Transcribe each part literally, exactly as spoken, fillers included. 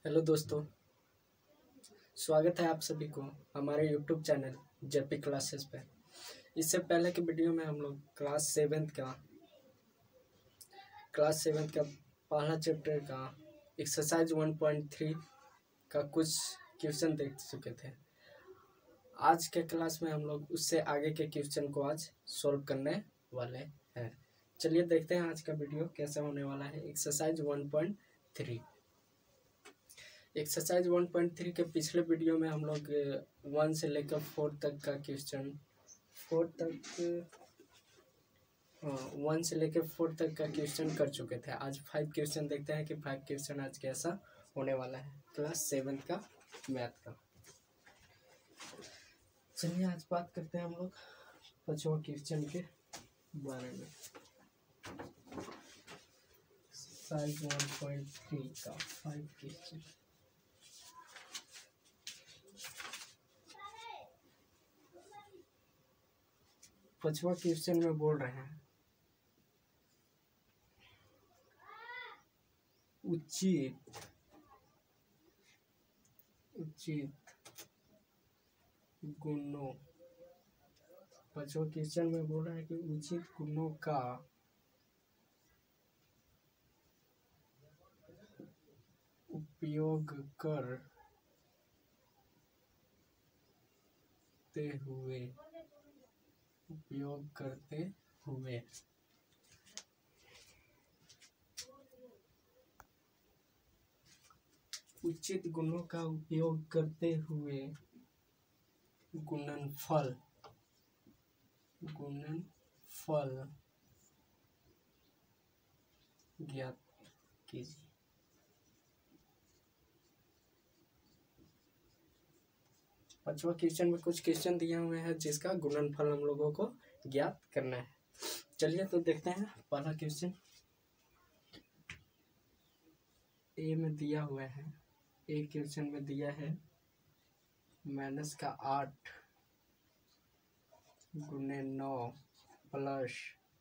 Hello दोस्तों, स्वागत है आप सभी को हमारे यूट्यूब चैनल जेपी क्लासेस पे। इससे पहले के वीडियो में हम लोग क्लास सेवेंथ का क्लास सेवेंथ का पहला चैप्टर का एक्सरसाइज वन पॉइंट थ्री का कुछ क्वेश्चन देख चुके थे। आज के क्लास में हम लोग उससे आगे के क्वेश्चन को आज सॉल्व करने वाले हैं। चलिए देखते हैं आज का वीडियो कैसा होने वाला है। Exercise one point three exercise one point three के पिछले वीडियो में हम लोग वन से लेकर फोर तक का क्वेश्चन फोर तक हाँ वन से लेकर फोर तक का क्वेश्चन कर चुके थे। आज फाइव क्वेश्चन देखते हैं कि फाइव क्वेश्चन आज कैसा होने वाला है क्लास सेवेंथ का मैथ का। चलिए आज बात करते हैं हम लोग पांचवा क्वेश्चन के बारे में। एक्सरसाइज वन पॉइंट थ्री का फाइव क्वेश्चन। पांचवा क्वेश्चन में बोल रहे हैं उचित उचित गुणों पांचवा क्वेश्चन में बोल रहा है कि उचित गुणों का उपयोग करते हुए उपयोग करते हुए उचित गुणों का उपयोग करते हुए गुणनफल गुणनफल ज्ञात कीजिए। पांचवा क्वेश्चन में कुछ क्वेश्चन दिए हुए हैं जिसका गुणनफल हम लोगों को ज्ञात करना है। चलिए तो देखते हैं पहला क्वेश्चन। ए में दिया हुआ है एक क्वेश्चन में दिया है माइनस का आठ गुने नौ प्लस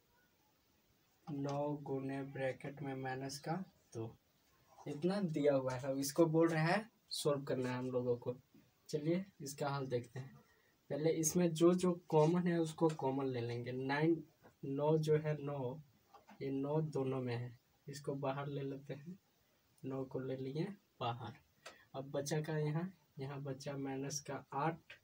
नौ गुने ब्रैकेट में माइनस का दो, इतना दिया हुआ है। इसको बोल रहे हैं सॉल्व करना है हम लोगों को। चलिए इसका हल देखते हैं। पहले इसमें जो जो कॉमन है उसको कॉमन ले लेंगे। नाइन नौ जो है नौ, ये नौ दोनों में है, इसको बाहर ले लेते हैं। नौ को ले लिए बाहर। अब बचा का यहाँ यहाँ बचा माइनस का आठ,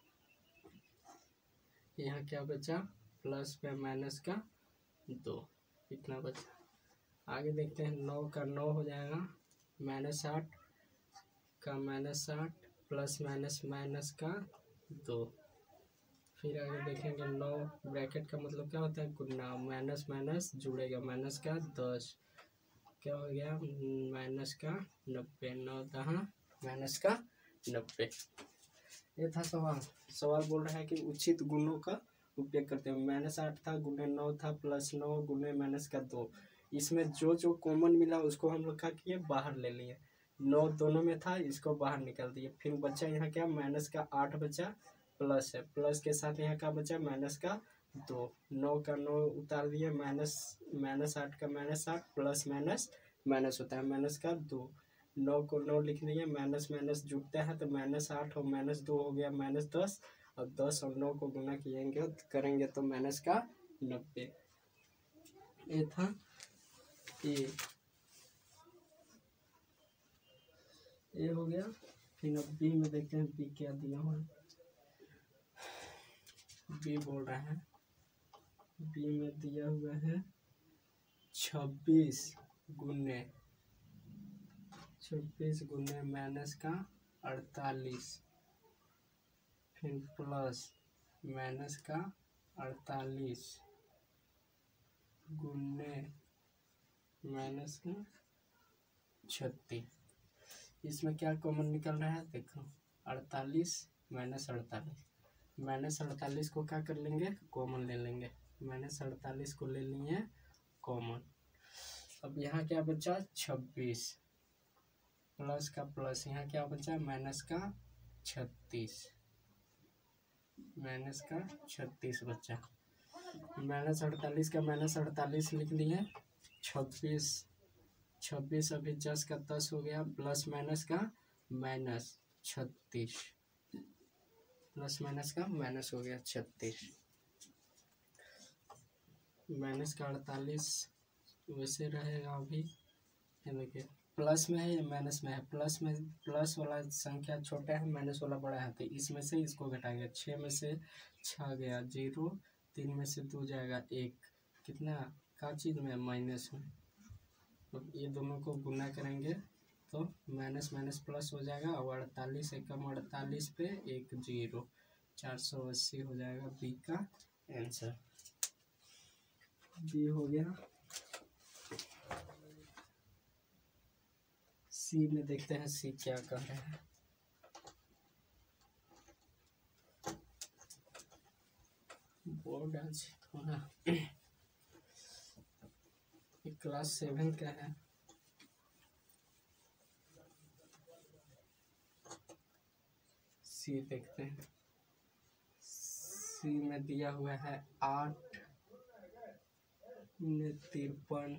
यहाँ क्या बचा प्लस में माइनस का दो, इतना बचा। आगे देखते हैं नौ का नौ हो जाएगा माइनस आठ का माइनस आठ प्लस माइनस माइनस का दो। फिर आगे देखेंगे नौ ब्रैकेट का मतलब क्या होता है गुना, माइनस माइनस जुड़ेगा माइनस का दस, क्या हो गया माइनस का नब्बे, नौ दहा माइनस का नब्बे। ये था सवाल। सवाल बोल रहा है कि उचित गुणों का उपयोग करते हुए माइनस आठ था गुने नौ था प्लस नौ गुने माइनस का दो। इसमें जो जो कॉमन मिला उसको हम लोग क्या किए बाहर ले लिए। नौ दोनों में था, इसको बाहर निकाल दिए। फिर बचा यहाँ क्या माइनस का आठ बचा प्लस है, प्लस के साथ यहाँ का बचा माइनस का दो। नौ का नौ उतार दिए, माइनस माइनस आठ का माइनस आठ प्लस माइनस माइनस होता है माइनस का दो। नौ को नौ लिख दिए, माइनस माइनस जुड़ता है तो माइनस आठ और माइनस दो हो गया माइनस दस, और दस और नौ को गुना किएंगे करेंगे तो माइनस का नब्बे। ये था ये ये हो गया। फिर अब बी में देखते हैं बी क्या दिया हुआ है। बी बोल रहा है बी में दिया हुआ है छब्बीस गुने छब्बीस गुने माइनस का अड़तालीस, फिर प्लस माइनस का अड़तालीस गुने माइनस का छत्तीस। इसमें क्या कॉमन निकल रहा है देखो, अड़तालीस माइनस अड़तालीस, माइनस अड़तालीस को क्या कर लेंगे कॉमन ले लेंगे। माइनस अड़तालीस को ले लिए कॉमन। अब यहाँ क्या बचा छब्बीस प्लस का प्लस, यहाँ क्या बचा माइनस का छत्तीस, माइनस का छत्तीस बचा। माइनस अड़तालीस का माइनस अड़तालीस लिख लिए, छब्बीस छब्बीस अभी दस का दस हो गया, प्लस माइनस का माइनस छत्तीस, प्लस माइनस का माइनस हो गया छत्तीस, माइनस का अड़तालीस वैसे रहेगा अभी। ये देखिए प्लस में है या माइनस में है, प्लस में प्लस वाला संख्या छोटा है, माइनस वाला बड़ा है, तो इसमें से इसको घटाएंगे। छः में से छः गया जीरो, तीन में से दो जाएगा एक, कितना का चीज़ में माइनस में। तो ये दोनों को गुना करेंगे तो माइनस माइनस प्लस हो जाएगा, और अड़तालीस एकम अड़तालीस पे एक जीरो, चार सौ अस्सी हो जाएगा बी का आंसर। बी हो गया। सी में देखते हैं सी क्या कह रहे हैं। बोर्ड आज थोड़ा क्लास सेवन का है। सी देखते हैं। सी में दिया हुआ है आठ में तिरपन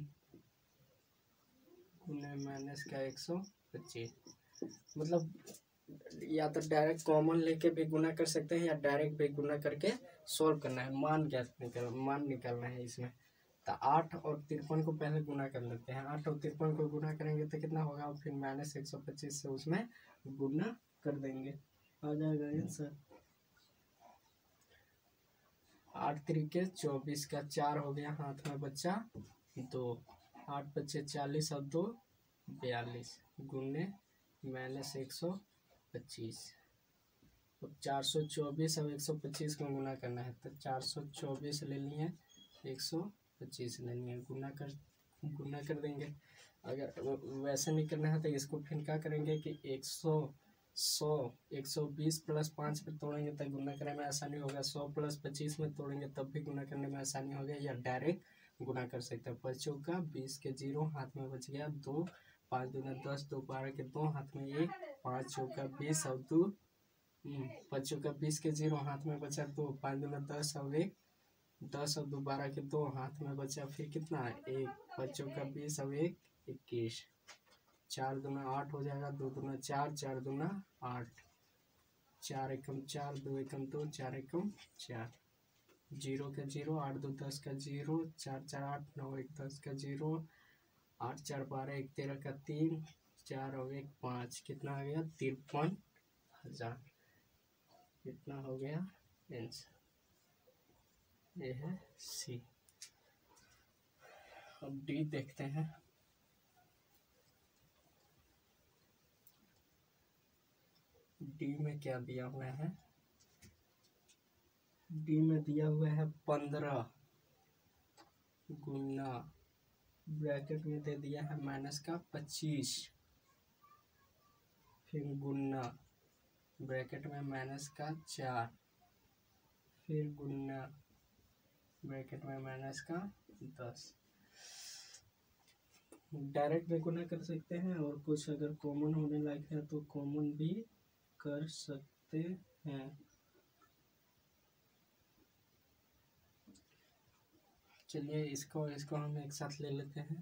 उन्हें माइनस का एक सौ पच्चीस। मतलब या तो डायरेक्ट कॉमन लेके भी गुना कर सकते हैं या डायरेक्ट भी गुना करके सॉल्व करना है, मान क्या निकल मान निकालना है इसमें। तो आठ और तिरपन को पहले गुना कर लेते हैं। आठ और तिरपन को गुना करेंगे तो कितना होगा, और फिर माइनस एक सौ पच्चीस से उसमें गुना कर देंगे, आ जाएगा आंसर। आठ तरीके चौबीस का चार हो गया, हाथ में बच्चा दो, आठ बच्चे चालीस और दो बयालीस, गुने माइनस एक सौ पच्चीस। तो चार सौ चौबीस और एक सौ पच्चीस को गुना करना है, तो चार सौ चौबीस ले लिए, एक सौ पच्चीस ले लिए, गुना कर गुना कर देंगे। अगर वैसे नहीं करना है तो इसको फिर क्या करेंगे कि एक सौ सौ एक सौ बीस प्लस पाँच पे तोड़ेंगे तब गुना करने में आसानी होगा, सौ प्लस पच्चीस में तोड़ेंगे तब भी गुना करने में आसानी होगा, या डायरेक्ट गुना कर सकते हैं। बच्चों का बीस के जीरो, हाथ में बच गया दो, पाँच दूना दस, दो बारह के दो, हाथ में एक, पाँच चौका बीस और दो, बच्चों का बीस के जीरो, हाथ में बचा दो, पाँच दूना दस और एक, दस और दो बारह के दो, हाथ में बचा फिर कितना एक, बच्चों का बीस और एक इक्कीस, चार दूना आठ हो जाएगा, दो दूना चार, चार दूना आठ, चार एकम चार, दो एकम दो, चार एकम चार, जीरो का जीरो, आठ दो दस का जीरो, चार चार आठ, नौ एक दस का जीरो, आठ चार बारह, एक तेरह का तीन, चार और एक पाँच, कितना आ गया तिरपन हजार। कितना हो गया आंसर, ये है सी। अब डी देखते हैं। डी में क्या दिया हुआ है, डी में दिया हुआ है पंद्रह गुना, ब्रैकेट में दे दिया है माइनस का पच्चीस, फिर गुना, ब्रैकेट में माइनस का चार, फिर गुना, ब्रैकेट में माइनस का दस। डायरेक्ट भी गुना कर सकते हैं, और कुछ अगर कॉमन होने लायक है तो कॉमन भी कर सकते हैं। चलिए इसको इसको हम एक साथ ले लेते हैं।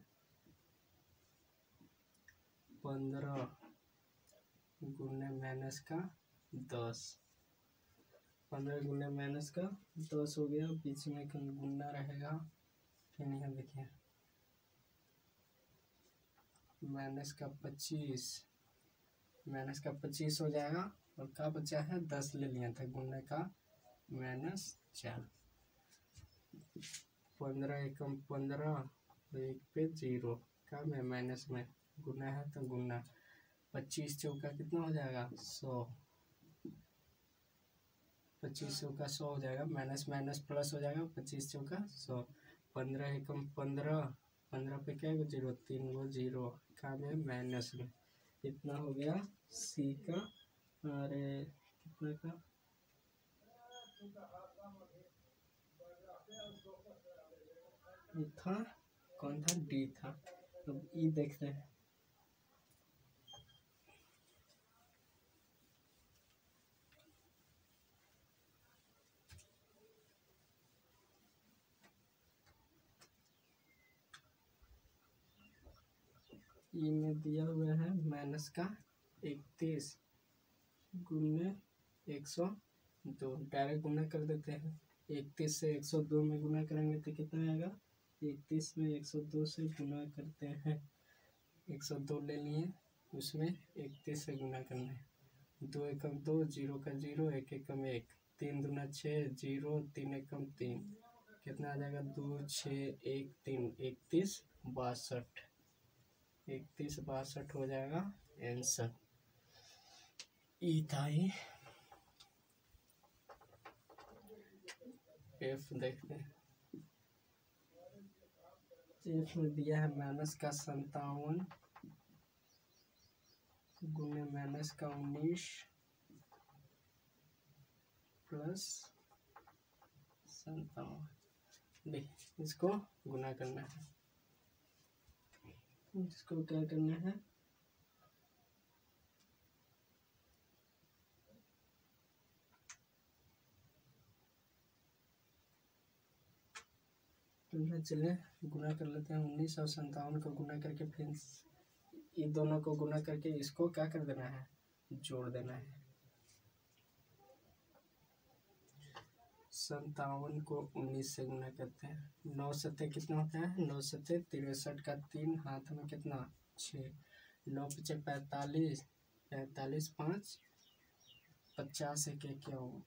पंद्रह गुने माइनस का दस, पंद्रह गुने माइनस का दस हो गया, बीच में गुना रहेगा, फिर यहाँ देखिए माइनस का पच्चीस, माइनस का पच्चीस हो जाएगा, और क्या बचा है दस ले लिया था, गुने का माइनस चार, पंद्रह एकम पंद्रह, एक पे जीरो, का में माइनस में गुना है तो गुना, पच्चीस चौका कितना हो जाएगा सौ, पच्चीस चौका सौ हो जाएगा, माइनस माइनस प्लस हो जाएगा, पच्चीस चौका सौ, पंद्रह एकम पंद्रह, पंद्रह पे क्या है जीरो, तीन गो जीरो, का में माइनस में, कितना हो गया सी का, अरे कितना का, था कौन था, डी था। अब ई देखते हैं। ई में दिया हुआ है माइनस का इकतीस गुने एक सौ दो, डायरेक्ट गुना कर देते हैं। इकतीस से एक सौ दो में गुना करेंगे तो कितना आएगा, इकतीस में एक सौ दो से गुना करते हैं, एक सौ दो ले लिए, उसमें इकतीस से गुना करना है, दो एकम दो, जीरो का जीरो, एक एकम एक, तीन दूना छः, जीरो, तीन एकम तीन, कितना आ जाएगा, दो छः एक तीन, इकतीस बासठ, इकतीस बासठ हो जाएगा आंसर। ई था ही। एफ देखते हैं, एफ में दिया है माइनस का संतावन गुने माइनस का उन्नीस प्लस संतावन। देख इसको गुना करना है, इसको क्या करना है, चलिए गुना कर लेते हैं। उन्नीस और संतावन को गुना करके फिर इन दोनों को गुना करके इसको क्या कर देना है, जोड़ देना है। संतावन को उन्नीस से गुना करते हैं, नौ सत्ते कितना होता है, नौ सत्ते तिरसठ का तीन, हाथ में कितना छः, नौ पचे पैंतालीस, पैंतालीस पाँच पचास, एक इक्यावन,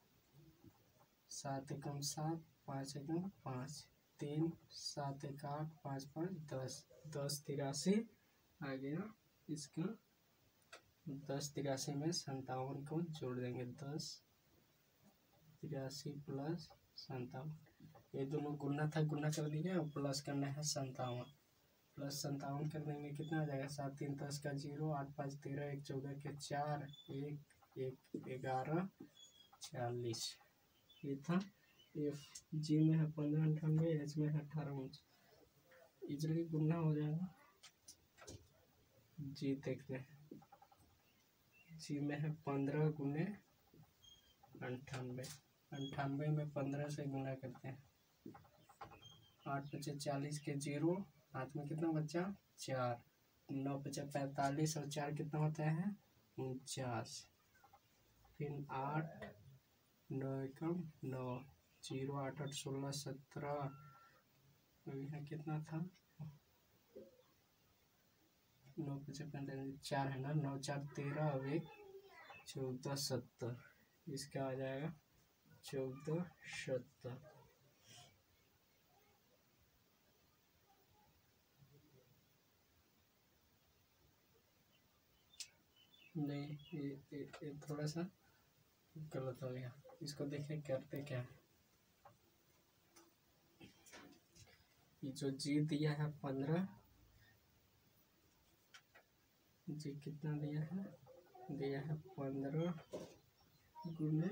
सात एकम सात, पाँच एकम पाँच, तीन, सात एक आठ, पाँच पाँच दस, दस तिरासी आ गया इसका, दस तिरासी में संतावन को जोड़ देंगे, दस तिरासी प्लस संतावन, ये दोनों गुना था, गुना कर दिया और प्लस करना है संतावन, प्लस संतावन कर देंगे, कितना आ जाएगा, सात तीन दस का जीरो, आठ पाँच तेरह, एक चौदह के चार, एक एक ग्यारह चालीस। ये था एफ। जी में है पंद्रह अंठानवे, एच में है अठारह उन्नीस, इजली गुना हो जाएगा। जी देखते हैं, जी में है पंद्रह गुने अंठानवे, अंठानवे में पंद्रह से गुना करते हैं, आठ पचे चालीस के जीरो, हाथ में कितना बचा चार, नौ पचे पैंतालीस और चार कितना होता है उनचास, फिर आठ, नौ एकम नौ, जीरो, आठ आठ सोलह सत्रह, यहाँ कितना था, नौ पचे पैंतालीस चार है ना, नौ चार तेरह और एक चौदह सत्तर, इसका आ जाएगा चौदह सत्तर। नहीं ये, ये, ये थोड़ा सा गलत हो गया, इसको देखें करते क्या है। ये जो जी दिया है पंद्रह, जी कितना दिया है, दिया है पंद्रह गुने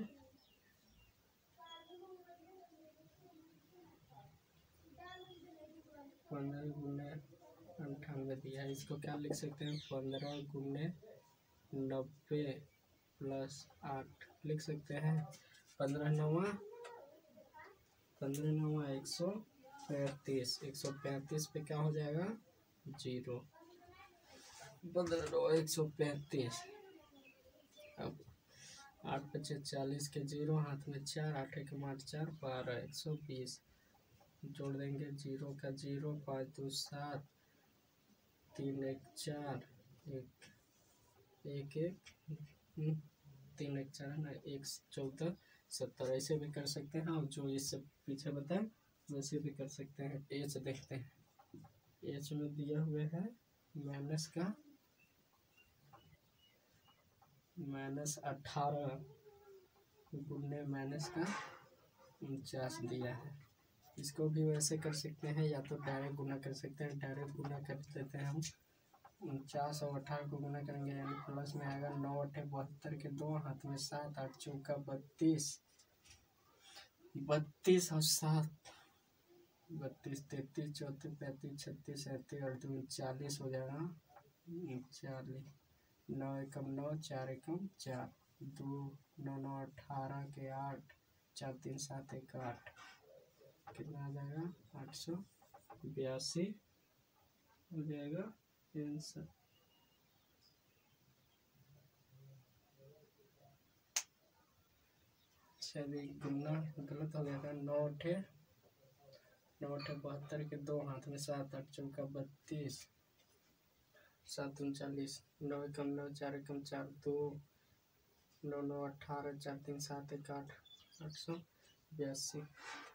पंद्रह गुने अंठानवे दिया है, इसको क्या लिख सकते हैं, पंद्रह गुने नब्बे प्लस आठ लिख सकते हैं, पंद्रह नवा पंद्रह नवा एक सौ पैंतीस, एक सौ पैंतीस पे क्या हो जाएगा जीरो, पंद्रह नवा एक सौ पैंतीस, अब आठ पचे चालीस के जीरो, हाथ में चार, आठ एक आठ चार बारह, एक सौ बीस, जोड़ देंगे, जीरो का जीरो, पाँच दो सात, तीन एक चार, एक एक एक तीन एक चार ना, एक चौदह सत्तर, ऐसे भी कर सकते हैं, और जो इससे पीछे बताएं वैसे भी कर सकते हैं। एच देखते हैं, एच में दिया हुआ है माइनस का माइनस अठारह गुने माइनस का उनचास दिया है, इसको भी वैसे कर सकते हैं, या तो डायरेक्ट गुना कर सकते हैं, डायरेक्ट गुना कर देते हैं हम, उनचास और अठारह को गुना करेंगे यानी प्लस में आएगा, नौ अठे बहत्तर के दो, हाथ में सात, आठ चौका बत्तीस, बत्तीस और सात बत्तीस, तैतीस, चौंतीस, पैंतीस, छत्तीस, सैंतीस और दो चालीस हो जाएगा, चालीस, नौ एकम नौ, चार एकम चार, दो नौ नौ अठारह के आठ, चार तीन सात एक आठ, कितना आ जाएगा आठ सौ बयासी हो जाएगा आंसर चलिए गुना गलत हो गया था। नौ अठे नौ अठे बहत्तर के दो हाथ में सात आठ चौका बत्तीस सात उनचालीस नौ एकम नौ चार एकम चार दो नौ नौ अठारह चार तीन सात एक आठ आठ सौ बयासी।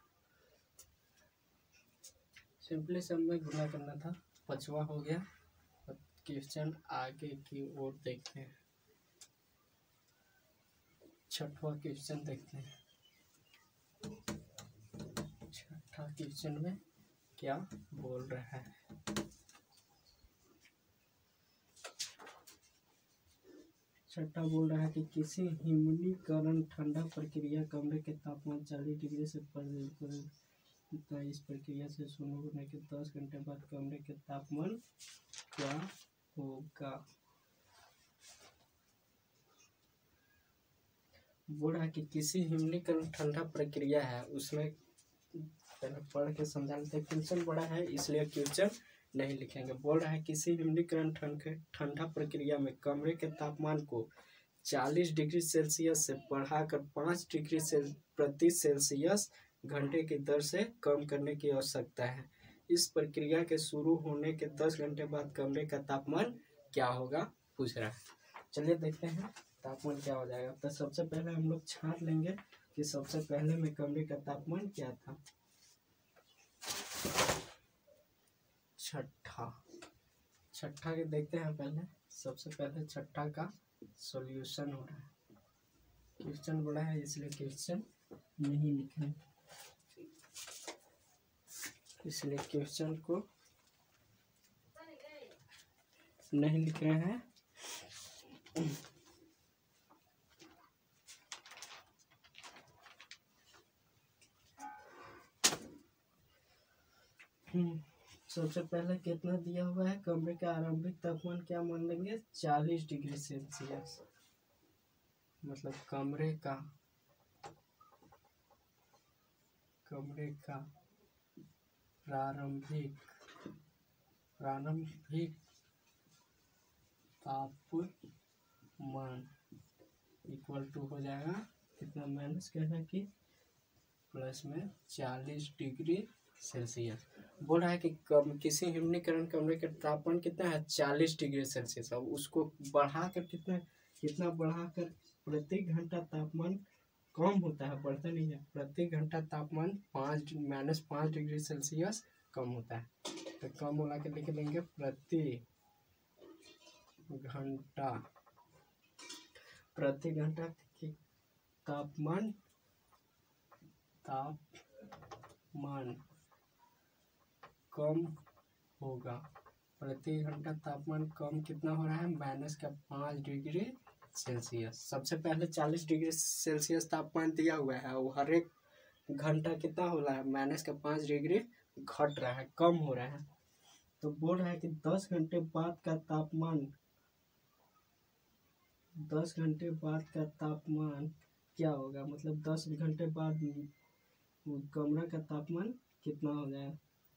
सिंपली सब में गुना करना था। पांचवा हो गया। क्वेश्चन आगे की ओर देखते हैं। छठवा क्वेश्चन देखते हैं। छठा क्वेश्चन में क्या बोल रहा है। छठा बोल रहा है कि किसी हिमनीकरण ठंडा प्रक्रिया कमरे के तापमान चालीस डिग्री से पर इस प्रक्रिया से शुरू होने के दस घंटे बाद कमरे के तापमान क्या होगा। बोल रहा है कि किसी हिमनीकरण ठंडा प्रक्रिया है, उसमें पहले पढ़ के समझा लेते हैं। क्वेश्चन बड़ा है इसलिए क्वेश्चन नहीं लिखेंगे। बोल रहा है किसी हिमनीकरण ठंडा प्रक्रिया में कमरे के तापमान को चालीस डिग्री सेल्सियस से बढ़ाकर पाँच डिग्री से प्रति सेल्सियस घंटे की दर से कम करने की आवश्यकता है। इस प्रक्रिया के शुरू होने के दस घंटे बाद कमरे का तापमान क्या होगा पूछ रहा है। चलिए देखते हैं तापमान क्या हो जाएगा। तो सबसे पहले हम लोग छांट लेंगे कि सबसे पहले में कमरे का तापमान क्या था। छठा छठा के देखते हैं। पहले सबसे पहले छठा का सॉल्यूशन हो रहा है। क्वेश्चन बड़ा है इसलिए क्वेश्चन नहीं लिखे, इसलिए क्वेश्चन को नहीं लिख रहे हैं। सबसे पहले कितना दिया हुआ है। कमरे का आरंभिक तापमान क्या मान लेंगे, चालीस डिग्री सेल्सियस। मतलब कमरे का कमरे का प्रारंभिक प्रारंभिक तापमान इक्वल टू हो जाएगा कितना, माइनस कहना कि प्लस में चालीस डिग्री सेल्सियस। बोल रहा है कि कम किसी हिमनीकरण कमरे का तापमान कितना है, चालीस डिग्री सेल्सियस। अब उसको बढ़ाकर कितना कितना बढ़ाकर प्रति घंटा तापमान कम होता है, बढ़ता नहीं है। प्रति घंटा तापमान पाँच माइनस पाँच डिग्री सेल्सियस कम होता है। तो कम होना के लिख लेंगे प्रति घंटा प्रति घंटा तापमान तापमान कम होगा। प्रति घंटा तापमान कम कितना हो रहा है, माइनस का पाँच डिग्री सेल्सियस। सबसे पहले चालीस डिग्री सेल्सियस तापमान दिया हुआ है, वो हर एक घंटा कितना हो रहा है, माइनस का पाँच डिग्री घट रहा है, कम हो रहा है। तो बोल रहा है कि दस घंटे बाद का तापमान दस घंटे बाद का तापमान क्या होगा। मतलब दस घंटे बाद कमरा का तापमान कितना हो जाए।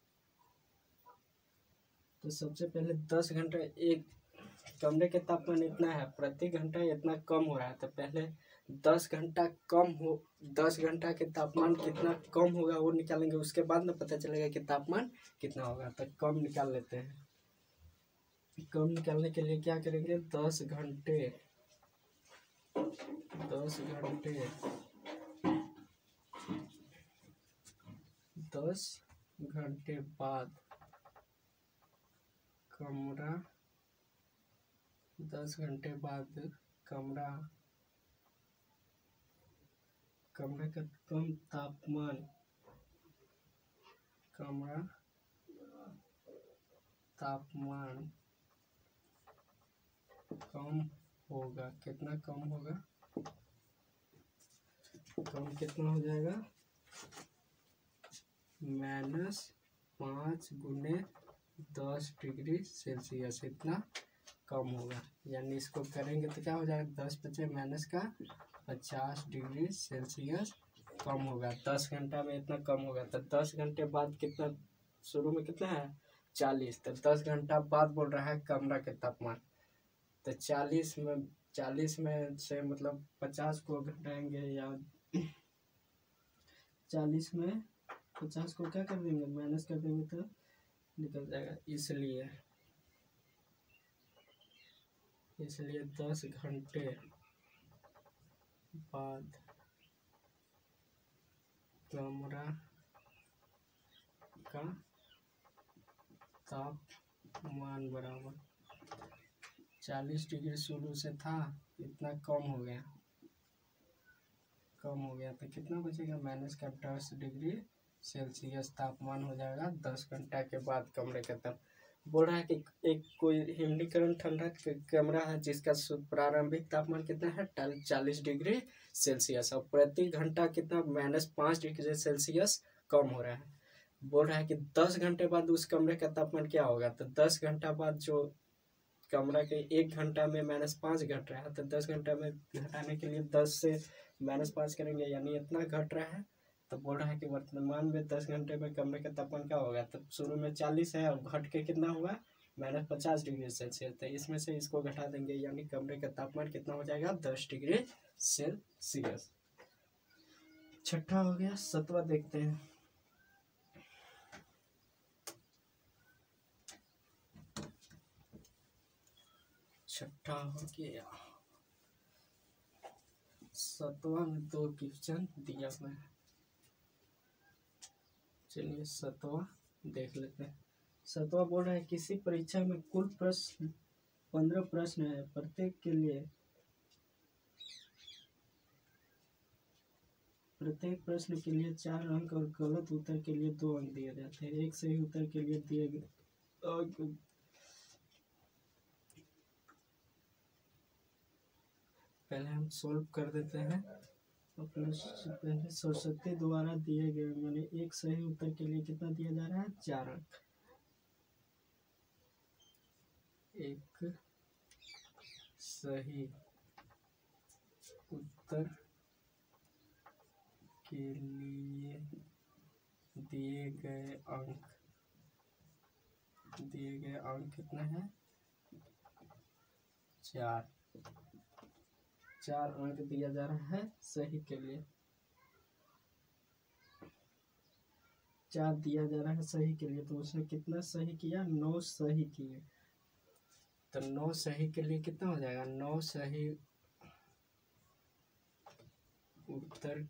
तो सबसे पहले दस घंटा एक कमरे के तापमान इतना है, प्रति घंटा इतना कम हो रहा है। तो पहले दस घंटा कम हो दस घंटा के तापमान कितना कम होगा वो निकालेंगे, उसके बाद में पता चलेगा कि तापमान कितना होगा। तो कम निकाल लेते हैं। कम निकालने के लिए क्या करेंगे, दस घंटे दस घंटे दस घंटे बाद कमरा दस घंटे बाद कमरा कमरे का कम तापमान कमरा तापमान कम होगा। कितना कम होगा, कम कितना हो जाएगा, माइनस पाँच गुने दस डिग्री सेल्सियस इतना कम होगा। यानी इसको करेंगे तो क्या हो जाएगा, दस पचे माइनस का पचास डिग्री सेल्सियस कम होगा। दस घंटा में इतना कम होगा। तो दस घंटे बाद कितना, शुरू में कितना है चालीस, तो दस घंटा बाद बोल रहा है कमरा के तापमान। तो चालीस में चालीस में से मतलब पचास को घटाएंगे या चालीस में पचास को क्या कर देंगे, माइनस कर देंगे तो निकल जाएगा। इसलिए इसलिए दस घंटे बाद कमरा का तापमान बराबर चालीस डिग्री शुरू से था, इतना कम हो गया कम हो गया तो कितना बचेगा, माइनस का दस डिग्री सेल्सियस तापमान हो जाएगा दस घंटा के बाद कमरे का ताप। बोल रहा है कि एक कोई हिमनीकरण ठंडा कमरा है जिसका प्रारंभिक तापमान कितना है, चालीस डिग्री सेल्सियस, और प्रति घंटा कितना, माइनस पाँच डिग्री सेल्सियस कम हो रहा है। बोल रहा है कि दस घंटे बाद उस कमरे का तापमान क्या होगा, तो दस घंटा बाद जो कमरा के एक घंटा में माइनस पाँच घट रहा है, तो दस घंटा में घटाने के लिए दस से माइनस पाँच करेंगे, यानी इतना घट रहा है। तो बोल रहा है कि वर्तमान में दस घंटे में कमरे का तापमान क्या होगा, तो शुरू में चालीस है और घट के कितना हुआ, माइनस पचास डिग्री सेल्सियस। तो इसमें से इसको घटा देंगे, यानी कमरे का तापमान कितना हो जाएगा, दस डिग्री सेल्सियस। छठा हो गया, सतवा देखते हैं। छठा हो गया, सतवा में दो क्वेश्चन दिया हुआ है। चलिए सतवा देख लेते हैं। सतवा बोल रहा है किसी परीक्षा में कुल प्रश्न पंद्रह प्रश्न है, प्रत्येक के लिए प्रत्येक प्रश्न के लिए चार अंक और गलत उत्तर के लिए दो अंक दिए जाते हैं। एक सही उत्तर के लिए दिए गए अंक पहले हम सॉल्व कर देते हैं। पहले सरस्वती द्वारा दिए गए मैंने एक सही उत्तर के लिए कितना दिया जा रहा है, चार अंक। एक सही उत्तर के लिए दिए गए अंक दिए गए अंक कितना है, चार चार अंक दिया जा रहा है सही के लिए, चार दिया जा रहा है सही के लिए। तो उसने कितना सही किया, नौ सही किए। तो नौ सही के लिए कितना हो जाएगा, नौ सही उत्तर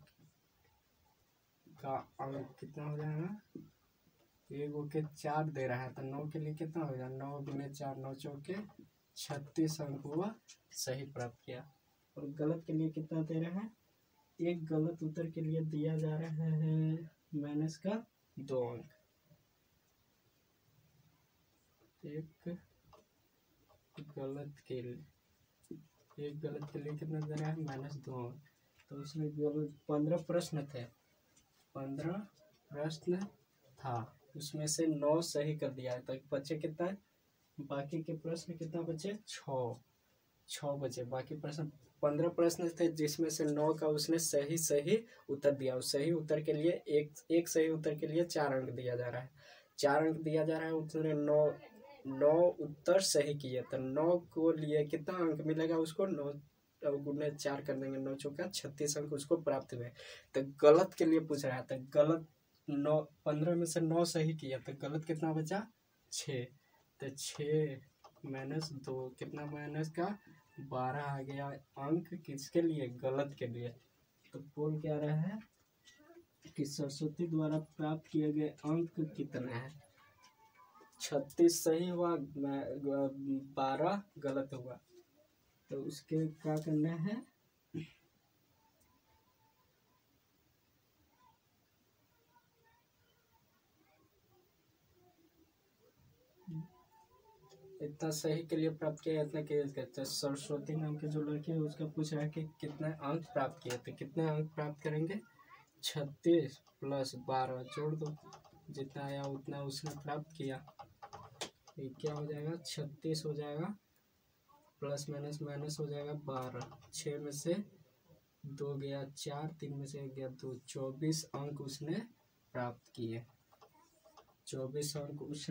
का अंक कितना हो जाएगा, एक के चार दे रहा है, तो नौ के लिए कितना हो जाएगा, नौ गुने चार, नौ चौके छत्तीस अंक हुआ, सही प्राप्त किया। और गलत के लिए कितना दे रहा है, एक गलत उत्तर के लिए दिया जा रहा है माइनस का दो अंक। एक गलत के लिए एक गलत के लिए कितना दे रहा है, माइनस दो अंक। तो उसमें पंद्रह प्रश्न थे, पंद्रह प्रश्न था, उसमें से नौ सही कर दिया है, तो बचे कितना है, बाकी के प्रश्न कितना बचे, छः छः बचे। बाकी प्रश्न पंद्रह प्रश्न थे जिसमें से नौ का उसने सही सही उत्तर दिया। उस सही उत्तर के लिए एक एक सही उत्तर के लिए चार अंक दिया जा रहा है, चार अंक दिया जा रहा है। उसने नौ नौ उत्तर सही किए, तो नौ को लिए कितना अंक मिलेगा उसको, नौ गुने चार कर देंगे, नौ चौका छत्तीस अंक उसको प्राप्त हुए। तो गलत के लिए पूछ रहा था, गलत नौ पंद्रह में से नौ सही किया, तो गलत कितना बचा, छः। तो छः माइनस दो कितना, माइनस का बारह आ गया अंक, किसके लिए, गलत के लिए। तो बोल क्या रहा है कि सरस्वती द्वारा प्राप्त किए गए अंक कितना है, छत्तीस सही हुआ, बारह गलत हुआ। तो उसके क्या करना है, इतना सही के लिए प्राप्त किया, इतना के लिए। सरस्वती नाम के जो लड़के हैं उसका पूछ रहा है कि कितने अंक प्राप्त किए, तो कितने अंक प्राप्त करेंगे, छत्तीस प्लस बारह जोड़ दो, जितना आया उतना उसने प्राप्त किया। ये क्या हो जाएगा, छत्तीस हो जाएगा, प्लस माइनस माइनस हो जाएगा बारह, छः में से दो गया चार, तीन में से एक गया दो, चौबीस अंक उसने प्राप्त किए, चौबीस अंक उसने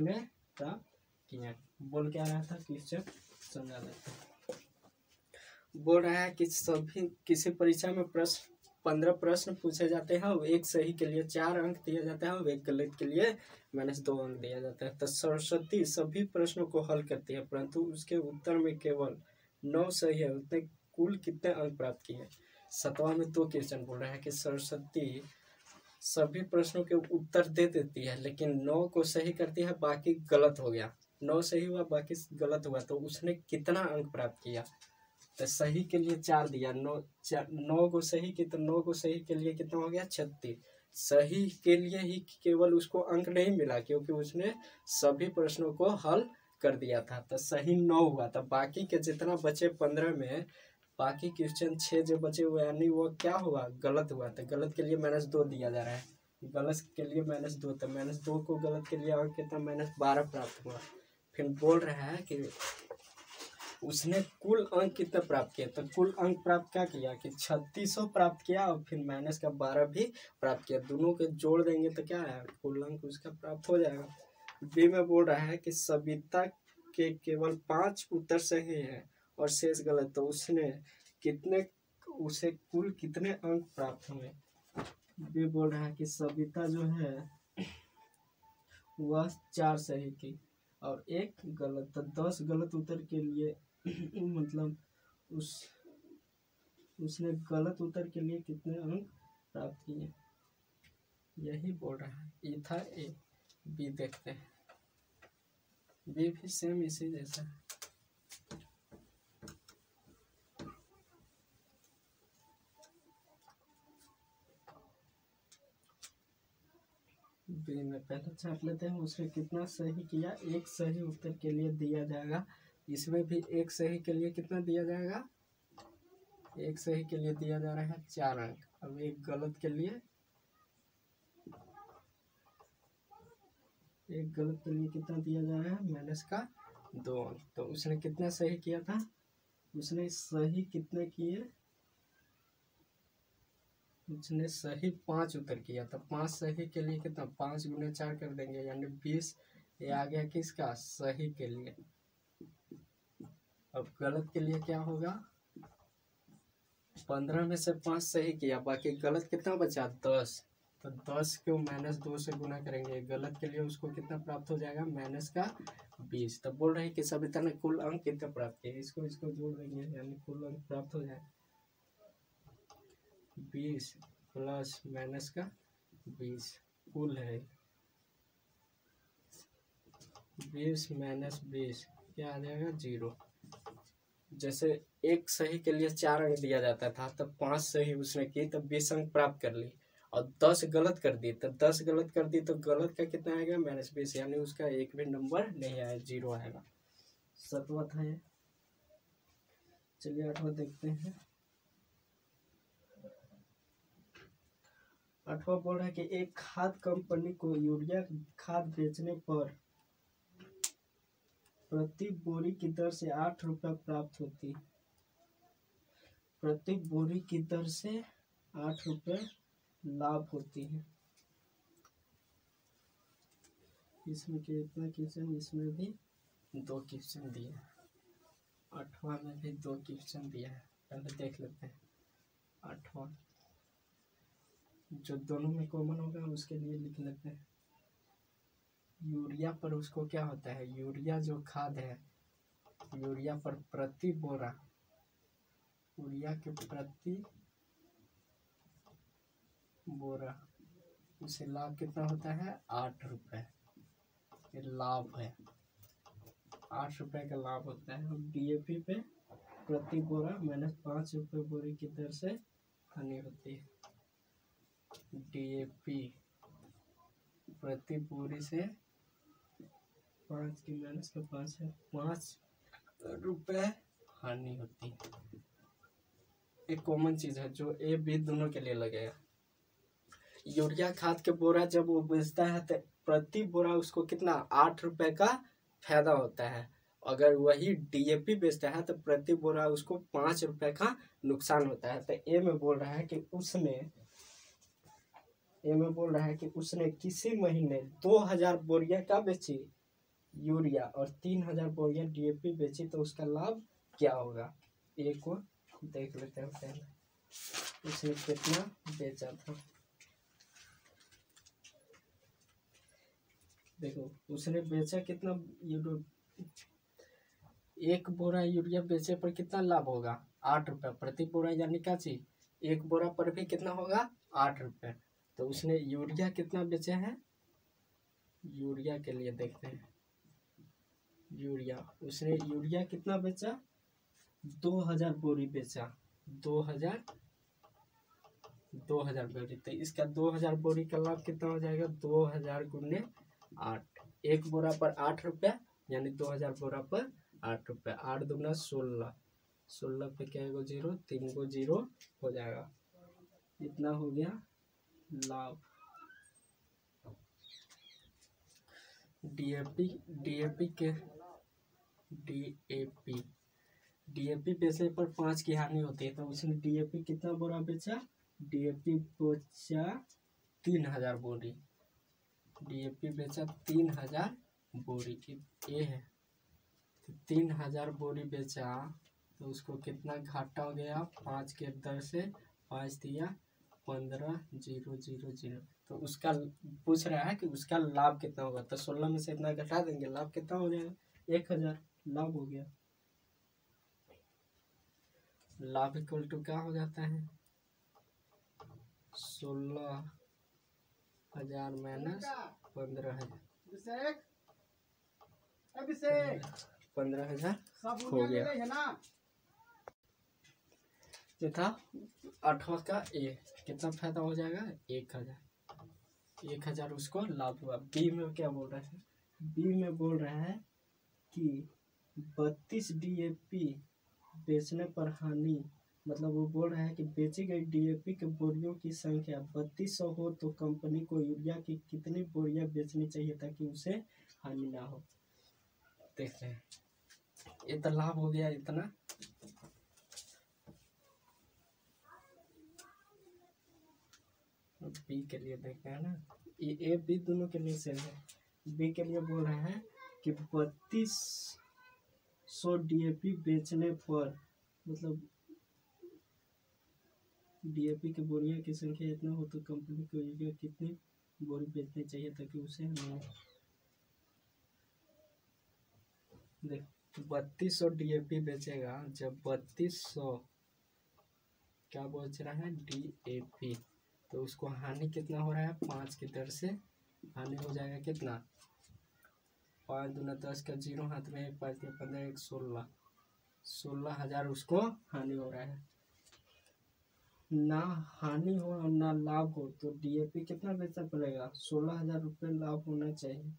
प्राप्त किया। बोल क्या रहा था क्वेश्चन समझा देते हैं। बोल रहा है कि सभी किसी परीक्षा में प्रश्न पंद्रह प्रश्न पूछे जाते हैं और एक सही के लिए चार अंक दिया जाता है और एक गलत के लिए माइनस दो अंक दिया जाता है। तो सरस्वती सभी प्रश्नों को हल करती है परंतु उसके उत्तर में केवल नौ सही है, उसने कुल कितने अंक प्राप्त किए। सतवा में दो क्वेश्चन बोल रहा है कि सरस्वती सभी प्रश्नों के उत्तर दे देती है लेकिन नौ को सही करती है, बाकी गलत हो गया, नौ सही हुआ बाकी गलत हुआ, तो उसने कितना अंक प्राप्त किया। तो सही के लिए चार दिया, नौ चार नौ को सही की तो नौ को सही के लिए कितना हो गया छत्तीस। सही के लिए ही केवल उसको अंक नहीं मिला क्योंकि उसने सभी प्रश्नों को हल कर दिया था, तो सही नौ हुआ था। बाकी के जितना बचे पंद्रह में बाकी क्वेश्चन छः जो बचे हुए यानी वो क्या हुआ गलत हुआ। तो गलत के लिए माइनस दो दिया जा रहा है, गलत के लिए माइनस दो, तो माइनस दो को गलत के लिए अंक कितना माइनस बारह प्राप्त हुआ। फिर बोल रहा है कि उसने कुल अंक कितना प्राप्त किया। तो कुल अंक प्राप्त क्या किया कि छत्तीस सौ प्राप्त किया और फिर माइनस का बारह भी प्राप्त किया, दोनों के जोड़ देंगे तो क्या है कुल अंक उसका प्राप्त हो जाएगा। बी में बोल रहा है कि सविता के केवल पांच उत्तर सही है और शेष गलत, तो उसने कितने उसे कुल कितने अंक प्राप्त हुए। बी बोल रहा है कि सविता जो है वह चार सही की और एक गलत, तो दस गलत उत्तर के लिए मतलब उस उसने गलत उत्तर के लिए कितने अंक प्राप्त किए यही बोल रहा है। ये था ए। बी देखते हैं, बी भी सेम इसी जैसा है। बी में पहले छाट लेते हैं, उसने कितना सही किया, एक सही उत्तर के लिए दिया जाएगा। इसमें भी एक सही के लिए कितना दिया जाएगा, एक सही के लिए दिया जा रहा है चार अंक। अब एक गलत के लिए एक गलत के लिए कितना दिया जा रहा है माइनस का दो अंक। तो उसने कितना सही किया था, उसने सही कितने किए, उसने सही पांच उत्तर किया था। पांच सही के लिए कितना पांच गुने चार कर देंगे यानी बीस। ये आ गया किसका सही के लिए। अब गलत के लिए क्या होगा, पंद्रह में से पांच सही किया बाकी गलत कितना बचा दस, तो दस को माइनस दो से गुना करेंगे, गलत के लिए उसको कितना प्राप्त हो जाएगा माइनस का बीस। तब बोल रहे हैं कि सविता ने कुल अंक कितना प्राप्त किया, इसको इसको जोड़ देंगे यानी कुल अंक प्राप्त हो जाए बीस प्लस माइनस का बीस, कुल है बीस माइनस बीस क्या आ जाएगा जीरो। जैसे एक सही के लिए चार अंक दिया जाता था तब पांच सही उसने की तब बीस अंक प्राप्त कर ली, और दस गलत कर दी तो दस गलत कर दी तो गलत का कितना आएगा माइनस बीस यानी उसका एक भी नंबर नहीं आया, जीरो आएगा। सतवा था ये। चलिए आठवां देखते हैं। आठवां बोल रहा है कि एक खाद कंपनी को यूरिया खाद बेचने पर प्रति बोरी की दर से आठ रुपया प्राप्त होती, प्रति बोरी की दर से आठ रुपये लाभ होती है। इसमें कितना क्वेश्चन, इसमें भी दो क्वेश्चन दिए, आठवां में भी दो क्वेश्चन दिया है। पहले देख लेते हैं आठवां, जो दोनों में कॉमन होगा उसके लिए लिख लेते हैं। यूरिया पर उसको क्या होता है, यूरिया जो खाद है यूरिया पर प्रति बोरा, यूरिया के प्रति बोरा उसे लाभ कितना होता है आठ रुपए, ये लाभ है आठ रुपए का लाभ होता है। और डीएपी पे प्रति बोरा माइनस पाँच रुपये बोरी की दर से हानि होती है। डीएपी प्रति बोरी से पाँच की माइनस का पाँच है, पाँच रुपए हानि होती है। एक कॉमन चीज है जो ए बी दोनों के लिए लगेगा। यूरिया खाद के बोरा जब वो बेचता है तो प्रति बोरा उसको कितना आठ रुपए का फायदा होता है, अगर वही डीएपी बेचता है तो प्रति बोरा उसको पाँच रुपए का नुकसान होता है। तो ए में बोल रहा है कि उसने ए में बोल रहा है कि उसने किसी महीने दो हजार बोरिया का बेची, यूरिया और तीन हजार बोरियां डीएपी बेची तो उसका लाभ क्या होगा। एक को देख लेते हैं पहले, उसने कितना बेचा था। देखो उसने बेचा कितना यूरो, एक बोरा यूरिया बेचे पर कितना लाभ होगा, आठ रुपये प्रति बोरा, यानी क्या चीज एक बोरा पर भी कितना होगा, आठ रुपये। तो उसने यूरिया कितना बेचे हैं, यूरिया के लिए देखते हैं, यूरिया उसने यूरिया कितना बेचा, दो हजार बोरी बेचा, दो हजार दो हजार बोरी। तो इसका दो हजार बोरी का लाभ कितना हो जाएगा, दो हजार गुने आठ, एक बोरा पर आठ रुपया, यानी दो हजार बोरा पर आठ रुपया, आठ दूना सोलह, सोलह पे क्या है जीरो, तीन को जीरो हो जाएगा, इतना हो गया लाभ। डीएपी डीएपी के डीएपी डीएपी बेचने पर पाँच की हानि होती है। तो उसने डीएपी कितना बोरा बेचा, डीएपी बेचा तीन हजार बोरी, डीएपी बेचा तीन हजार बोरी, ये है तो तीन हजार बोरी बेचा तो उसको कितना घाटा हो गया, पाँच के दर से पाँच दिया पंद्रह, जीरो जीरो जीरो। तो उसका पूछ रहा है कि उसका लाभ कितना होगा, तो सोलह में से इतना घटा देंगे, लाभ कितना हो जाएगा, एक हजार लाभ हो गया। लाभ इक्वल टू क्या हो जाता है, सोलह हजार माइनस पंद्रह हजार, पंद्रह हजार हो गया। ये था आठवां का ए, कितना फायदा हो जाएगा, एक हजार, एक हजार उसको लाभ हुआ। बी में क्या बोल रहा है, बी में बोल रहा है कि बत्तीस डीएपी बेचने पर हानि, मतलब वो बोल रहा है कि बेची गई डीएपी के बोरियों की संख्या बत्तीस सौ हो तो कंपनी को यूरिया की कितनी बोरियां बेचनी चाहिए ताकि उसे हानि ना हो। देखते हैं, ये तो लाभ हो गया इतना, बी के लिए देखते हैं ना, ये ए बी दोनों के लिए सेम है। बी के लिए बोल रहा है कि बत्तीस सौ डीएपी बेचने पर, मतलब डीएपी के बोरियों की संख्या इतना हो तो कंपनी को यूरिया कितनी बोरी बेचनी चाहिए ताकि उसे हमें, देख बत्तीस सौ डीएपी बेचेगा, जब बत्तीस सौ क्या बेच रहा है डीएपी, तो उसको हानि कितना हो रहा है, पाँच की दर से हानि हो जाएगा कितना, पाँच दूना दस का जीरो हाथ में, एक पाँच में पंद्रह, एक सोलह, सोलह हजार उसको हानि हो रहा है। ना हानि हो और ना लाभ हो तो डीएपी कितना बेचना पड़ेगा, सोलह हजार रुपये लाभ होना चाहिए।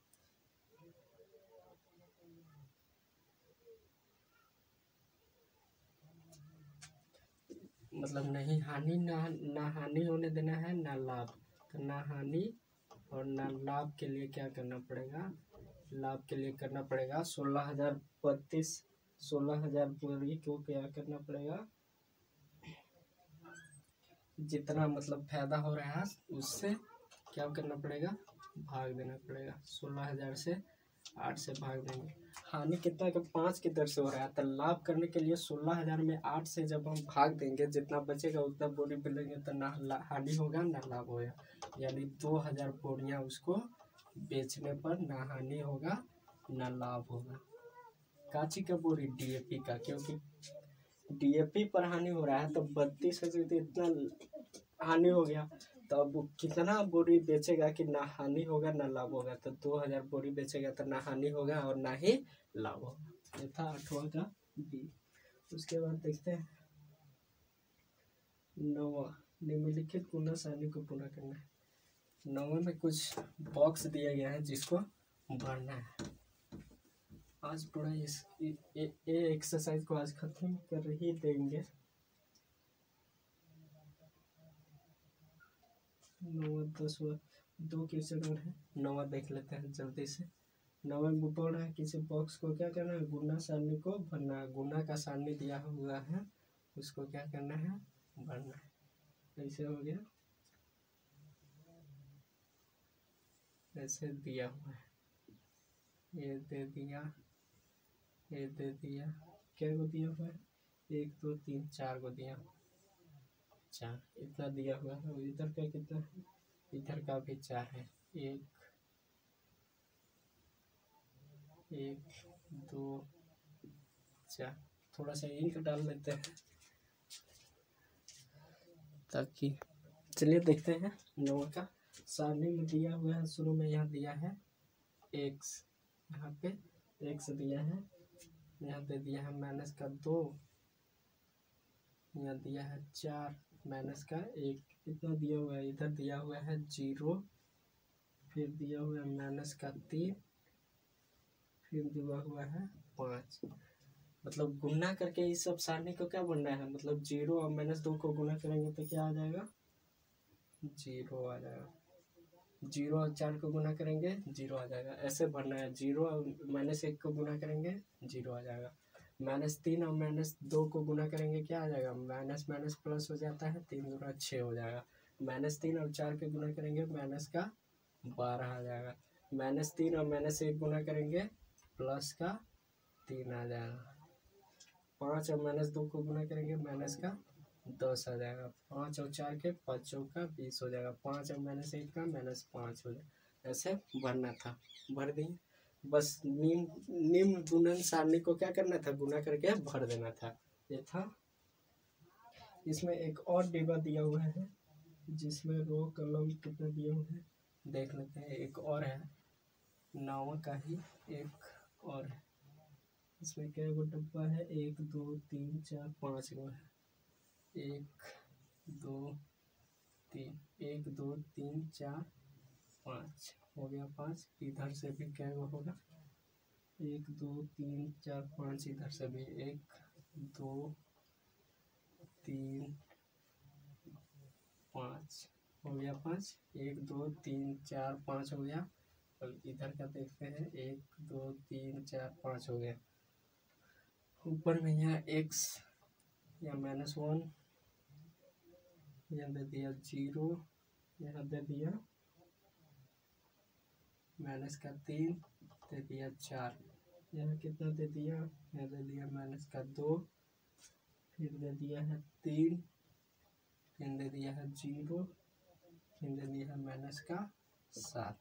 मतलब नहीं हानि, ना ना हानि होने देना है ना लाभ, तो ना हानि और ना लाभ के लिए क्या करना पड़ेगा, लाभ के लिए करना पड़ेगा सोलह हजार बत्तीस सोलह हजार बोरी को क्या करना पड़ेगा, जितना मतलब फायदा हो रहा है उससे क्या करना पड़ेगा, भाग देना पड़ेगा, सोलह हजार से आठ से भाग देंगे। हानि कितना का पाँच की दर से हो रहा है, तो लाभ करने के लिए सोलह हजार में आठ से जब हम भाग देंगे जितना बचेगा उतना बोरी मिलेंगे, तो ना हानि होगा ना लाभ होगा, यानी दो हजार बोरियाँ उसको बेचने पर ना हानि होगा ना लाभ होगा। काची का बोरी, डीएपी का, क्योंकि डीएपी पर हानि हो रहा है तो बत्तीस हजार तो इतना हानि हो गया, तो अब वो कितना बोरी बेचेगा कि ना हानि होगा ना लाभ होगा, तो दो हजार बोरी बेचेगा तो ना हानि होगा और ना ही लाभ होगा। ये था आठवां का बी। उसके बाद देखते हैं नौवां, निम्नलिखित गुना सारणी को पूरा करना है। नौवें में कुछ बॉक्स दिया गया है जिसको भरना है। आज पूरा इस ये एक्सरसाइज को आज खत्म कर ही देंगे। नौवा दसवा दो क्वेश्चन और है, नौवा देख लेते हैं जल्दी से। नौवा में बोल रहा है किसी बॉक्स को क्या करना है, गुना सारणी को भरना है। गुना का सारणी दिया हुआ है उसको क्या करना है, भरना है। ऐसे हो गया, ऐसे दिया हुआ है। ये दे दिया, ये दे दिया, क्या को दिया हुआ है, एक दो तीन चार को दिया, चार इतना दिया हुआ है। इधर का कितना है, इधर का भी चार है, एक एक दो चार। थोड़ा सा इंक डाल लेते हैं ताकि, चलिए देखते हैं नौ का सारणी में दिया हुआ है। शुरू में यहाँ दिया है एक्स, यहाँ पे एक्स दिया है, यहाँ दे दिया है माइनस का दो, यहाँ दिया है चार माइनस का एक, कितना दिया हुआ है, इधर दिया हुआ है जीरो, फिर दिया हुआ है माइनस का तीन, फिर दिया हुआ है पाँच। मतलब गुणा करके इस सब सारणी को क्या बनना है, मतलब जीरो और माइनस दो को गुणा करेंगे तो क्या आ जाएगा, जीरो आ जाएगा। जीरो और चार को गुणा करेंगे जीरो आ जाएगा, ऐसे भरना है। जीरो और माइनस एक को गुणा करेंगे जीरो आ जाएगा। माइनस तीन और माइनस दो को गुणा करेंगे क्या आ जाएगा, माइनस माइनस प्लस हो जाता है, तीन गुना छः हो जाएगा। माइनस तीन और चार के गुणा करेंगे माइनस का बारह आ जाएगा। माइनस तीन और माइनस एक गुणा करेंगे प्लस का तीन आ जाएगा। पाँच और माइनस दो को गुणा करेंगे माइनस का दस आ जाएगा। पाँच और चार के पाँचों का बीस हो जाएगा। पाँच और माइनस एक का माइनस पाँच हो जाएगा। ऐसे भरना था, भर दिए। बस निम्न निम्न गुणन सारणी को क्या करना था, गुणा करके भर देना था, ये था। इसमें एक और डिब्बा दिया हुआ है जिसमें रो कलम कितना दिया हुआ है देख लेते हैं। एक और है, नौ का ही एक और है। इसमें क्या वो डब्बा है, एक दो तीन चार पाँच गो है, एक दो तीन, एक दो तीन चार पाँच हो गया पाँच। इधर से भी क्या वो होगा, एक दो तीन चार पाँच, इधर से भी एक दो तीन पाँच हो गया पाँच। एक दो तीन चार पाँच हो गया। और इधर का देखते हैं, एक दो तीन चार पाँच हो गया। ऊपर में यहाँ एक्स या माइनस वन, यहाँ दे दिया जीरो, यहाँ दे दिया माइनस का तीन, दे दिया चार। यहाँ कितना दे दिया, यहाँ दे दिया माइनस का दो, फिर दे दिया है तीन, फिर दे दिया है जीरो, फिर दे दिया है माइनस का सात।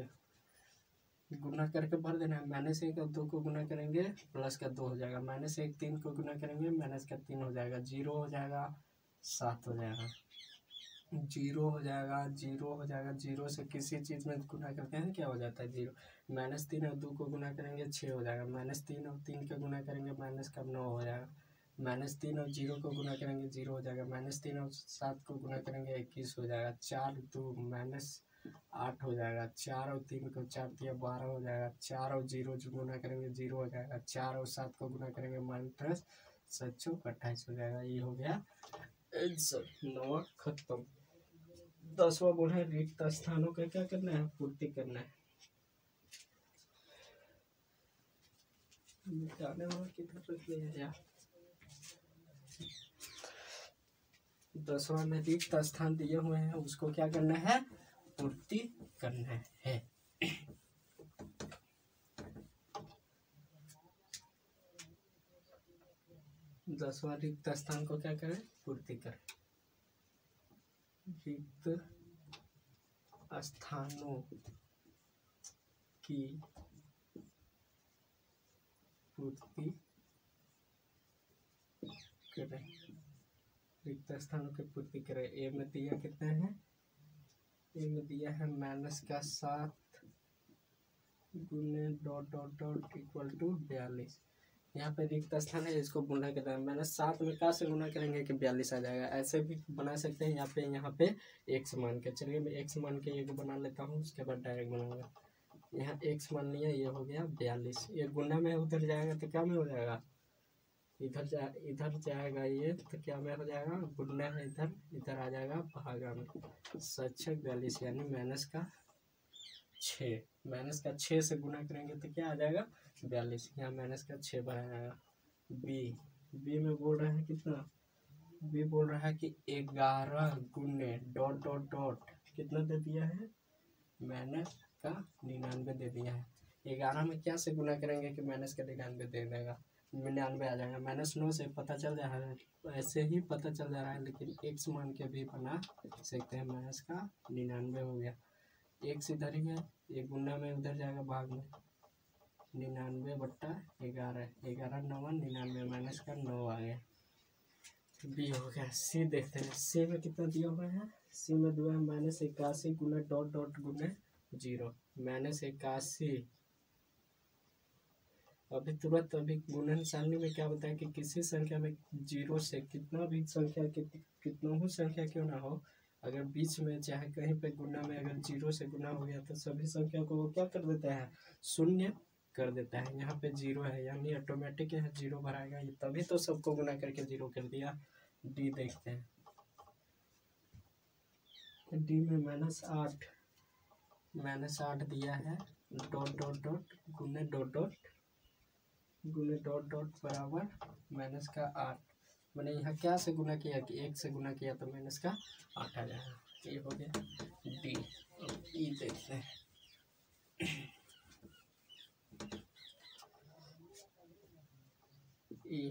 गुना करके भर देना है। माइनस एक और दो को गुना करेंगे प्लस का दो हो जाएगा। माइनस एक तीन को गुना करेंगे माइनस का तीन हो जाएगा। जीरो हो जाएगा, सात हो जाएगा, जीरो हो जाएगा, जीरो हो जाएगा। जीरो से किसी चीज़ में गुना करते हैं क्या हो जाता है, जीरो। माइनस तीन और दो को गुना करेंगे छः हो जाएगा। माइनस तीन और तीन का गुना करेंगे माइनस का नौ हो जाएगा। माइनस तीन और जीरो को गुना करेंगे जीरो हो जाएगा। माइनस तीन और सात को गुना करेंगे इक्कीस हो जाएगा। चार दो माइनस आठ हो जाएगा। चार और तीन को चार दिया बारह हो जाएगा। चार और जीरो जो गुना करेंगे जीरो हो जाएगा। चार और सात को गुना करेंगे माइनस सात चौक अट्ठाईस हो जाएगा। ये हो गया आंसर। नवा खत्म। दसवां बोल है रिक्त स्थानों का क्या करना है, पूर्ति करना है। मिटाने वाला किधर रख लिया यार। दसवां में रिक्त स्थान दिए हुए हैं, उसको क्या करना है, पूर्ति करना है। दसवां रिक्त स्थान को क्या करें, पूर्ति करें। रिक्त स्थानों की पूर्ति करें। रिक्त स्थानों की पूर्ति करें। ए में दिया कितना है, ए में दिया है माइनस का सात गुने dot dot dot equal to बयालीस। यहाँ पे रिक्त स्थान है, इसको गुना करना है। माइनस सात में का से गुना करेंगे कि बयालीस आ जाएगा। ऐसे भी बना सकते हैं। यहाँ पे यहाँ पे एक्स मान के, चलिए मैं एक्स मान के ये बना लेता हूँ, उसके बाद डायरेक्ट बनाऊंगा। यहाँ एक्स मान लिया, ये हो गया बयालीस। ये गुना में उधर जाएगा तो क्या में हो जाएगा, इधर जा इधर जाएगा ये तो क्या में हो जाएगा, गुना है इधर, इधर आ जाएगा भागा में। सच बयालीस यानी माइनस का छः, माइनस का छः से गुना करेंगे तो क्या आ जाएगा, बयालीस। यहाँ माइनस का छः बढ़ा जाएगा। बी बी में बोल रहा है कितना, बी बोल रहा है कि ग्यारह गुने डॉट डॉट डॉट कितना दे दिया है, माइनस का निन्यानवे दे दिया है। ग्यारह में क्या से गुना करेंगे कि माइनस का निन्यानवे दे देगा, निन्यानवे आ जाएगा। माइनस नौ से पता चल जा रहा है, ऐसे ही पता चल जा रहा है, लेकिन एक्स मान के भी बना सकते हैं। माइनस का निन्यानवे हो गया, एक्स इधर ही है, एक गुना में उधर जाएगा भाग में, निन्यानवे बट्टा ग्यारह, ग्यारह नौ निन्यानवे, माइनस का नौ आ गया। बी हो गया। सी देखते हैं, सी में कितना दिया हुआ है, सी में दिया है माइनस इक्यासी गुना डॉट डॉट गुना जीरो, माइनस इक्यासी। अभी तुरंत अभी गुणन सारणी में क्या बताया कि किसी संख्या में जीरो से कितना भी संख्या कि, कितना ही संख्या क्यों ना हो, अगर बीच में चाहे कहीं पे गुना में अगर जीरो से गुना हो गया तो सभी संख्या को वो क्या कर देता है, शून्य कर देता है। यहाँ पे जीरो है यानी ऑटोमेटिक यहाँ जीरो भराएगा, ये तभी तो सबको गुना करके जीरो कर दिया। डी देखते हैं, डी में माइनस आठ, माइनस आठ दिया है, डॉट डॉट डॉट गुने डॉट डॉट गुने डॉट डॉट बराबर माइनस का आठ। मैंने यहाँ क्या से गुना किया कि एक से गुना किया तो माइनस का आठ आ जाएगा। ये हो गया डी। अब ई देखते हैं, ई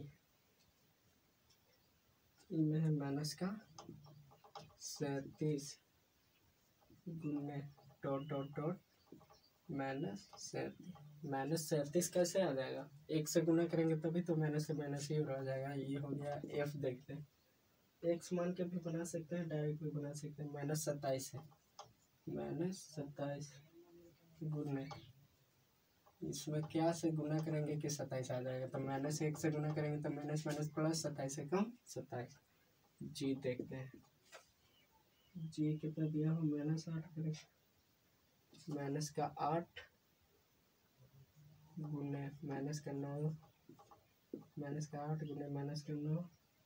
ई में है माइनस का सैंतीस गुने डॉट डॉट डॉट माइनस सैंतीस, माइनस सैंतीस कैसे आ जाएगा, एक से गुना करेंगे तभी तो माइनस से माइनस ही रह जाएगा। ये हो गया एफ। देखते हैं, एक्स मान के भी बना सकते हैं, डायरेक्ट भी बना सकते हैं। माइनस सत्ताईस है, माइनस सत्ताईस गुने, इसमें क्या से गुना करेंगे कि सत्ताईस आ जाएगा, तो माइनस एक से गुना करेंगे तो माइनस माइनस प्लस, सत्ताईस से कम सत्ताईस। जी देखते हैं, जी कितना दिया हो, माइनस आठ करेंगे, माइनस का आठ गुने माइनस का नौ, माइनस का आठ गुने माइनस का नौ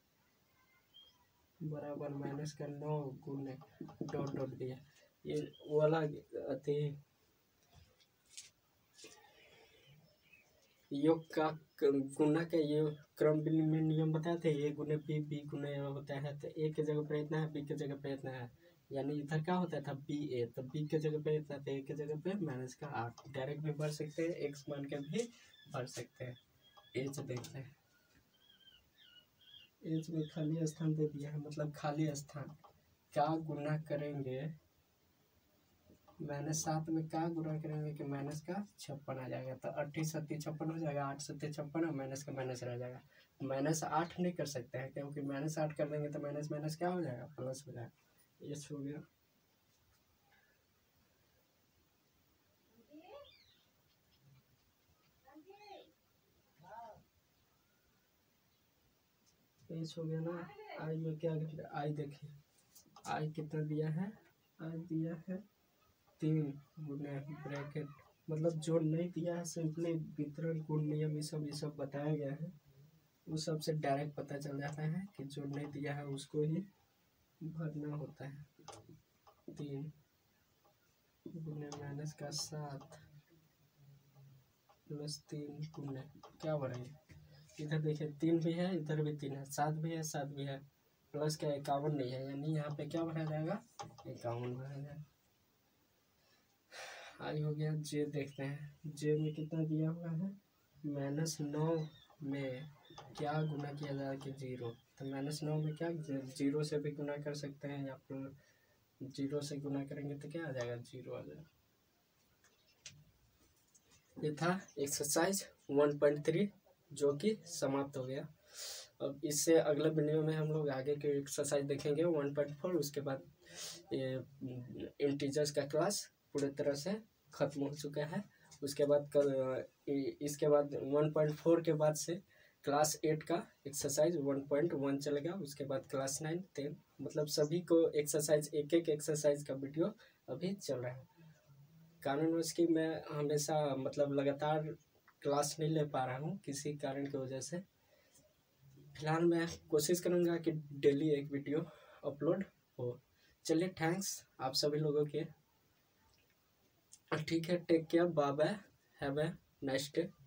बराबर माइनस का नौ गुने डॉट डॉट दिया। ये वाला अति योग का गुना का ये क्रम में नियम बताए थे, ए गुने बी, बी गुने होता है, तो ए के जगह पे इतना है, बी के जगह पे इतना है, यानी इधर क्या होता था बी ए, तो बी के जगह पे इतना, तो ए के जगह पे माइनस का आठ। डायरेक्ट भी भर सकते हैं, एक्स मान के भी भर सकते हैं। एच देखते हैं, एच में खाली स्थान दे दिया है, मतलब खाली स्थान क्या गुना करेंगे, माइनस सात में क्या गुना करेंगे कि माइनस का छप्पन आ जाएगा, तो अट्ठी सत्ती छप्पन हो जाएगा, आठ सत्ती छप्पन, और माइनस का माइनस रह जाएगा। माइनस आठ नहीं कर सकते हैं क्योंकि माइनस आठ कर देंगे तो माइनस माइनस क्या हो जाएगा, प्लस हो जाएगा। ये हो गया। ये हो गया ना। आई में क्या, आई देखिए, आई कितना दिया है, आई दिया है तीन गुने ब्रैकेट, मतलब जो नहीं दिया है सिंपली वितरण गुण नियम ये सब ये सब बताया गया है, उस सब से डायरेक्ट पता चल जाता है कि जो नहीं दिया है उसको ही भरना होता है। तीन गुने माइनस का सात प्लस तीन गुने क्या भरेंगे, इधर देखिए तीन भी है, इधर भी तीन है, सात भी है, सात भी है, प्लस का इक्यावन नहीं है, यानी यहाँ पे क्या भरा जाएगा, इक्यावन भरा जाएगा। आई हो गया। जे देखते हैं, जे में कितना दिया हुआ है, माइनस नौ में क्या गुना किया जाए कि जीरो, तो माइनस नौ में क्या जीरो से भी गुना कर सकते हैं, या फिर जीरो से गुना करेंगे तो क्या आ जाएगा, जीरो आ जाएगा। ये था एक्सरसाइज वन पॉइंट थ्री जो कि समाप्त हो गया। अब इससे अगले वीडियो में हम लोग आगे के एक्सरसाइज देखेंगे वन पॉइंट फोर, उसके बाद ये इंटीजर्स का क्लास पूरी तरह से ख़त्म हो चुका है। उसके बाद कल इसके बाद वन पॉइंट फोर के बाद से क्लास एट का एक्सरसाइज वन पॉइंट वन चलेगा, उसके बाद क्लास नाइन टेन, मतलब सभी को एक्सरसाइज एक एक एक्सरसाइज का वीडियो अभी चल रहा है। कारणवश कि मैं हमेशा मतलब लगातार क्लास नहीं ले पा रहा हूँ किसी कारण की वजह से। फिलहाल मैं कोशिश करूँगा कि डेली एक वीडियो अपलोड हो। चलिए, थैंक्स आप सभी लोगों के। ठीक है, take care, bye bye, have a nice day.